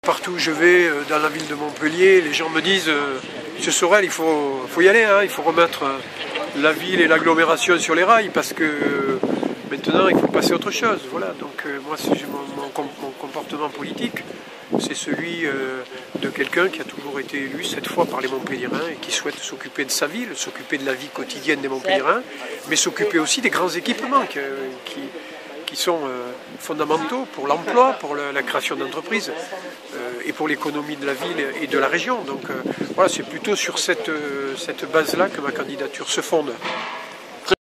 Partout où je vais, dans la ville de Montpellier, les gens me disent Monsieur Sorel, il faut y aller, hein, il faut remettre la ville et l'agglomération sur les rails parce que maintenant il faut passer à autre chose. Voilà, donc moi mon comportement politique, c'est celui de quelqu'un qui a toujours été élu 7 fois par les Montpelliérains et qui souhaite s'occuper de sa ville, s'occuper de la vie quotidienne des Montpelliérains, mais s'occuper aussi des grands équipements qui sont fondamentaux pour l'emploi, pour la création d'entreprises et pour l'économie de la ville et de la région. Donc voilà, c'est plutôt sur cette base-là que ma candidature se fonde.